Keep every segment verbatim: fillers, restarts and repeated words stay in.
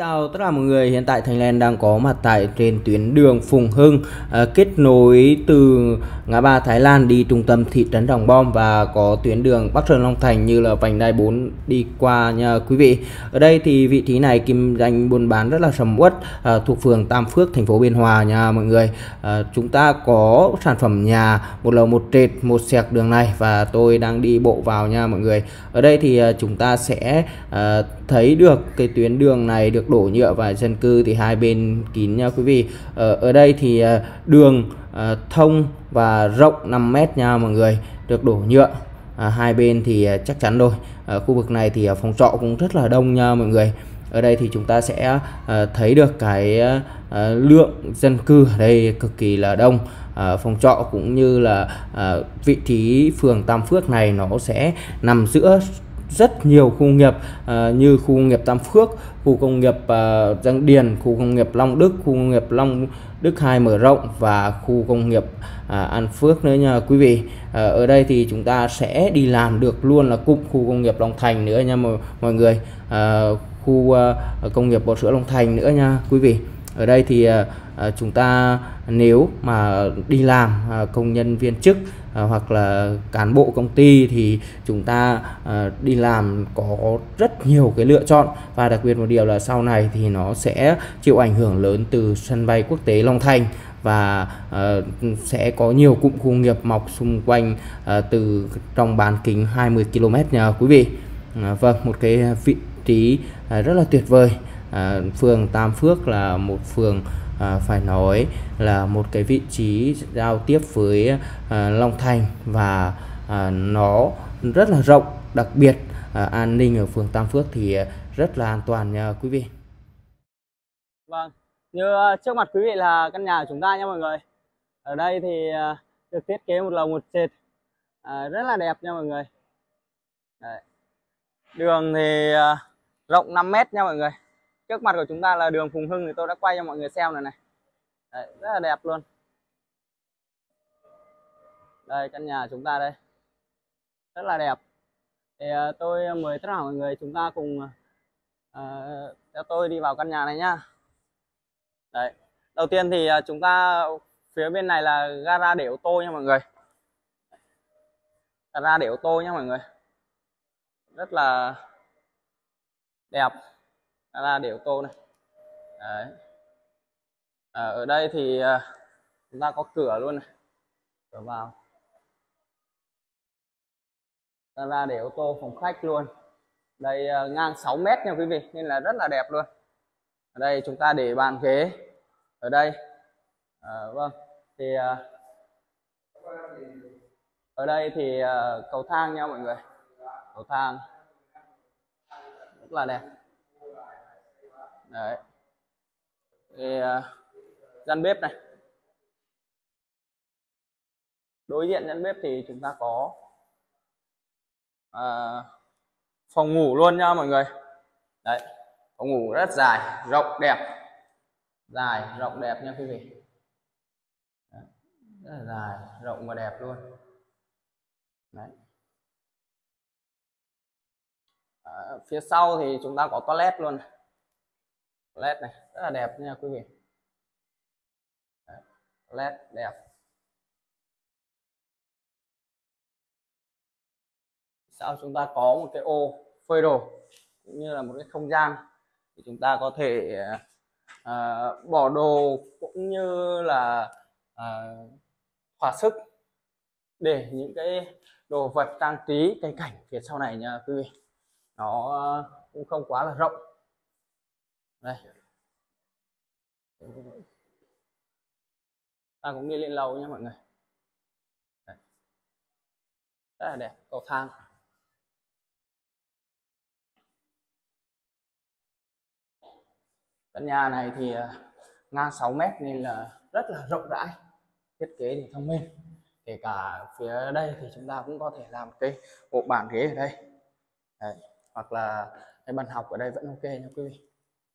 chào tất cả mọi người. Hiện tại Thành Len đang có mặt tại trên tuyến đường Phùng Hưng, à, kết nối từ ngã ba Thái Lan đi trung tâm thị trấn Tràng Bom, và có tuyến đường Bắc Sơn Long Thành như là vành đai bốn đi qua nha quý vị. Ở đây thì vị trí này kinh doanh buôn bán rất là sầm uất, à, thuộc phường Tam Phước, thành phố Biên Hòa nha mọi người. À, chúng ta có sản phẩm nhà một lầu một trệt một xẹt đường này, và tôi đang đi bộ vào nha mọi người. Ở đây thì à, chúng ta sẽ à, thấy được cái tuyến đường này được đổ nhựa và dân cư thì hai bên kín nha quý vị. Ở, ở đây thì à, đường à, thông và rộng năm mét nha mọi người, được đổ nhựa. À, hai bên thì à, chắc chắn rồi. À, khu vực này thì à, phòng trọ cũng rất là đông nha mọi người. Ở đây thì chúng ta sẽ à, thấy được cái à, lượng dân cư ở đây cực kỳ là đông. À, phòng trọ cũng như là à, vị trí phường Tam Phước này nó sẽ nằm giữa rất nhiều khu công nghiệp, à, như khu công nghiệp Tam Phước, khu công nghiệp à, Giang Điền, khu công nghiệp Long Đức, khu công nghiệp Long Đức hai mở rộng và khu công nghiệp à, An Phước nữa nha quý vị. À, ở đây thì chúng ta sẽ đi làm được luôn là cụm khu công nghiệp Long Thành nữa nha mọi, mọi người. À, khu à, công nghiệp bò sữa Long Thành nữa nha quý vị. Ở đây thì à, à, chúng ta nếu mà đi làm à, công nhân viên chức à, hoặc là cán bộ công ty thì chúng ta à, đi làm có rất nhiều cái lựa chọn, và đặc biệt một điều là sau này thì nó sẽ chịu ảnh hưởng lớn từ sân bay quốc tế Long Thành, và uh, sẽ có nhiều cụm khu công nghiệp mọc xung quanh uh, từ trong bán kính hai mươi ki lô mét nha quý vị. Uh, vâng, một cái vị trí uh, rất là tuyệt vời. Uh, phường Tam Phước là một phường uh, phải nói là một cái vị trí giao tiếp với uh, Long Thành, và uh, nó rất là rộng, đặc biệt uh, an ninh ở phường Tam Phước thì uh, rất là an toàn nha quý vị. Vâng, như trước mặt quý vị là căn nhà của chúng ta nha mọi người. Ở đây thì được thiết kế một lầu một trệt, à, rất là đẹp nha mọi người. Đấy. Đường thì rộng năm mét nha mọi người. Trước mặt của chúng ta là đường Phùng Hưng, thì tôi đã quay cho mọi người xem rồi này. Đấy, rất là đẹp luôn. Đây căn nhà của chúng ta đây, rất là đẹp. Thì tôi mời tất cả mọi người chúng ta cùng uh, theo tôi đi vào căn nhà này nhá. Đấy, đầu tiên thì chúng ta phía bên này là gara để ô tô nha mọi người. Gara để ô tô nha mọi người, rất là đẹp. Gara để ô tô này. Đấy. À, ở đây thì chúng ta có cửa luôn này, cửa vào. Gara để ô tô phòng khách luôn. Đây ngang sáu mét nha quý vị, nên là rất là đẹp luôn. Ở đây chúng ta để bàn ghế ở đây. À, vâng, thì ở đây thì cầu thang nha mọi người, cầu thang rất là đẹp. Đấy, thì gian bếp này, đối diện gian bếp thì chúng ta có à, phòng ngủ luôn nha mọi người. Đấy, phòng ngủ rất dài, rộng đẹp, dài rộng đẹp nha quý vị. Đấy, rất là dài, rộng và đẹp luôn. Đấy. À, phía sau thì chúng ta có toilet luôn, toilet này rất là đẹp nha quý vị. Đấy, toilet đẹp. Sau chúng ta có một cái ô phơi đồ cũng như là một cái không gian thì chúng ta có thể à, bỏ đồ cũng như là à, thỏa sức để những cái đồ vật trang trí cây cảnh phía sau này nha quý vị. Nó cũng không quá là rộng. Đây, ta cũng đi lên lầu nha mọi người. Đây, rất là đẹp, cầu thang. Căn nhà này thì ngang sáu mét nên là rất là rộng rãi, thiết kế thì thông minh. Kể cả phía đây thì chúng ta cũng có thể làm cái bộ bàn ghế ở đây. Đấy, hoặc là cái bàn học ở đây vẫn ok nha quý vị.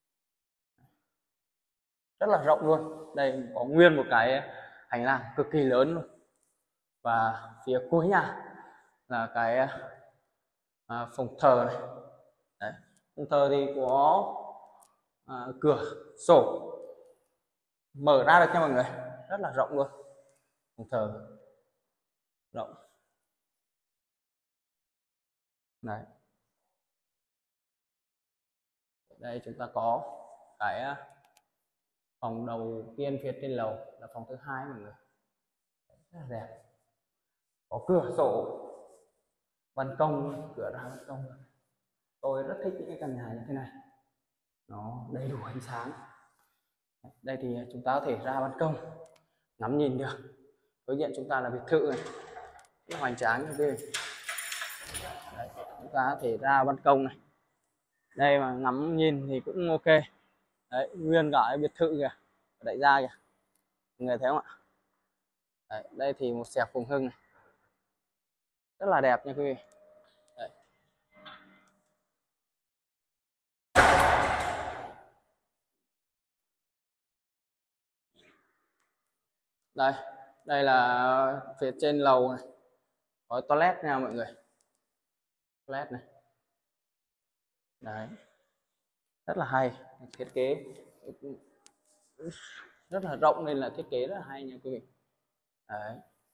Rất là rộng luôn. Đây có nguyên một cái hành lang cực kỳ lớn luôn. Và phía cuối nhà là cái à, phòng thờ này. Đấy, phòng thờ thì có à, cửa sổ mở ra được nha mọi người, rất là rộng luôn, phòng thờ rộng đấy. Đây chúng ta có cái phòng đầu tiên phía trên lầu là phòng thứ hai mọi người, rất là đẹp, có cửa sổ ban công, cửa ra ban công. Tôi rất thích những cái căn nhà như thế này, nó đầy đủ ánh sáng. Đây thì chúng ta có thể ra ban công ngắm nhìn được. Đối diện chúng ta là biệt thự này, rất hoành tráng như thế. Đấy, chúng ta có thể ra ban công này, đây mà ngắm nhìn thì cũng ok. Đấy, nguyên cả cái biệt thự kìa, đại gia kìa, mọi người thấy không ạ? Đấy, đây thì một xẹp Phùng Hưng này, rất là đẹp nha quý vị. Đấy. Đây, đây là phía trên lầu này, có toilet nha mọi người, toilet này, đấy, rất là hay, thiết kế rất là rộng nên là thiết kế rất là hay nha quý vị. Đấy.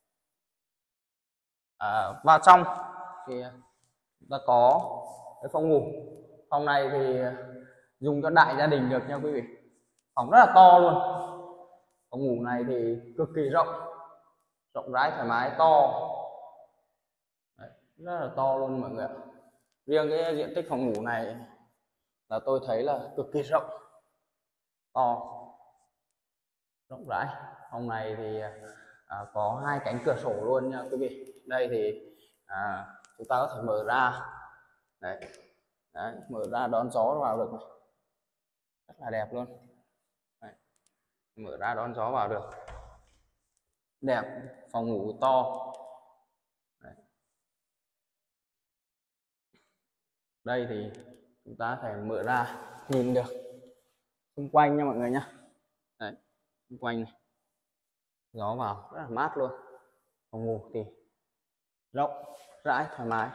À, vào trong thì chúng ta có cái phòng ngủ. Phòng này thì dùng cho đại gia đình được nha quý vị, phòng rất là to luôn. Phòng ngủ này thì cực kỳ rộng, rộng rãi thoải mái, to. Đấy, rất là to luôn mọi người ạ. Riêng cái diện tích phòng ngủ này là tôi thấy là cực kỳ rộng, to, rộng rãi. Phòng này thì à, có hai cánh cửa sổ luôn nha quý vị. Đây thì à, chúng ta có thể mở ra, đấy, đấy, mở ra đón gió vào được này, rất là đẹp luôn. Đấy, mở ra đón gió vào được, đẹp, phòng ngủ to. Đấy. Đây thì chúng ta phải mở ra nhìn được xung quanh nha mọi người nhé. Đấy, xung quanh này, gió vào rất là mát luôn. Phòng ngủ thì rộng rãi thoải mái.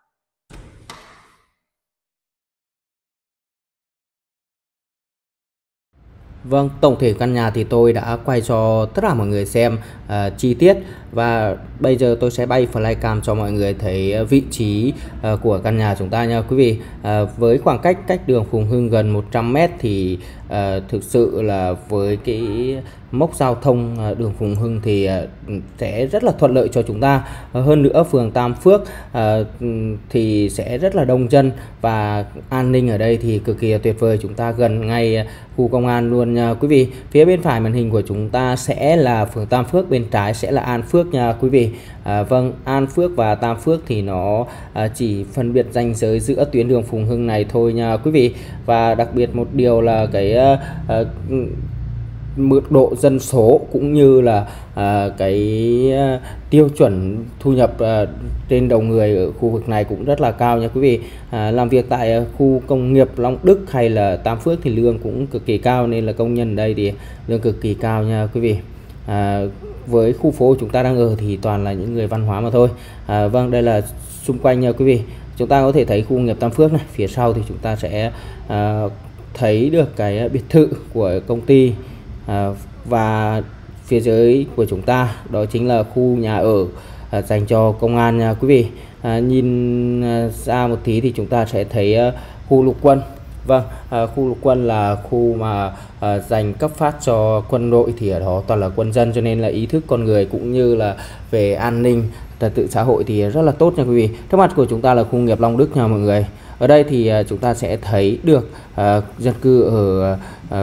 Vâng, tổng thể căn nhà thì tôi đã quay cho tất cả mọi người xem uh, chi tiết, và bây giờ tôi sẽ bay flycam cho mọi người thấy vị trí uh, của căn nhà chúng ta nha quý vị. Uh, với khoảng cách cách đường Phùng Hưng gần một trăm mét thì uh, thực sự là với cái mốc giao thông uh, đường Phùng Hưng thì uh, sẽ rất là thuận lợi cho chúng ta. Uh, hơn nữa phường Tam Phước uh, thì sẽ rất là đông dân, và an ninh ở đây thì cực kỳ tuyệt vời. Chúng ta gần ngay khu công an luôn nha quý vị. Phía bên phải màn hình của chúng ta sẽ là phường Tam Phước, bên trái sẽ là An Phước nha quý vị. À, vâng, An Phước và Tam Phước thì nó à, chỉ phân biệt ranh giới giữa tuyến đường Phùng Hưng này thôi nha quý vị. Và đặc biệt một điều là cái à, à, mức độ dân số cũng như là à, cái à, tiêu chuẩn thu nhập à, trên đầu người ở khu vực này cũng rất là cao nha quý vị. À, làm việc tại à, khu công nghiệp Long Đức hay là Tam Phước thì lương cũng cực kỳ cao, nên là công nhân ở đây thì lương cực kỳ cao nha quý vị. À, với khu phố chúng ta đang ở thì toàn là những người văn hóa mà thôi. À, vâng, đây là xung quanh nha quý vị. Chúng ta có thể thấy khu công nghiệp Tam Phước này, phía sau thì chúng ta sẽ à, thấy được cái biệt thự của công ty. À, và phía dưới của chúng ta đó chính là khu nhà ở à, dành cho công an nha quý vị. À, nhìn à, ra một tí thì chúng ta sẽ thấy à, khu lục quân. Vâng, à, khu lục quân là khu mà à, dành cấp phát cho quân đội, thì ở đó toàn là quân dân, cho nên là ý thức con người cũng như là về an ninh trật tự xã hội thì rất là tốt nha quý vị. Trước mặt của chúng ta là khu công nghiệp Long Đức nha mọi người. Ở đây thì à, chúng ta sẽ thấy được à, dân cư ở à,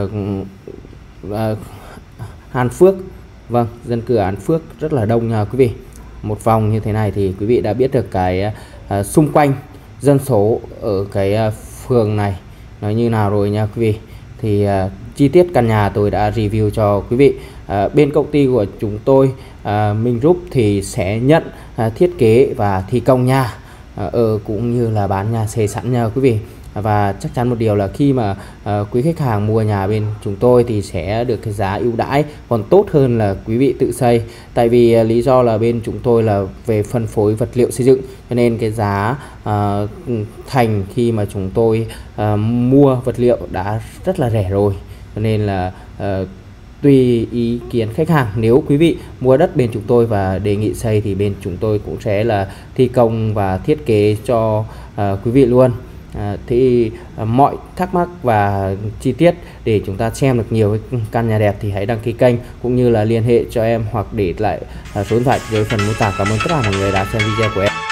à, An Phước. Vâng, dân cư ở An Phước rất là đông nha quý vị. Một vòng như thế này thì quý vị đã biết được cái à, xung quanh dân số ở cái à, phường này nó như nào rồi nha quý vị. Thì à, chi tiết căn nhà tôi đã review cho quý vị. À, bên công ty của chúng tôi à, Minh Group thì sẽ nhận à, thiết kế và thi công nhà à, ở cũng như là bán nhà xây sẵn nha quý vị. Và chắc chắn một điều là khi mà uh, quý khách hàng mua nhà bên chúng tôi thì sẽ được cái giá ưu đãi còn tốt hơn là quý vị tự xây. Tại vì uh, lý do là bên chúng tôi là về phân phối vật liệu xây dựng, cho nên cái giá uh, thành khi mà chúng tôi uh, mua vật liệu đã rất là rẻ rồi. Cho nên là uh, tùy ý kiến khách hàng, nếu quý vị mua đất bên chúng tôi và đề nghị xây thì bên chúng tôi cũng sẽ là thi công và thiết kế cho uh, quý vị luôn. À, thì à, mọi thắc mắc và chi tiết để chúng ta xem được nhiều căn nhà đẹp thì hãy đăng ký kênh cũng như là liên hệ cho em hoặc để lại à, số điện thoại dưới phần mô tả. Cảm ơn tất cả mọi người đã xem video của em.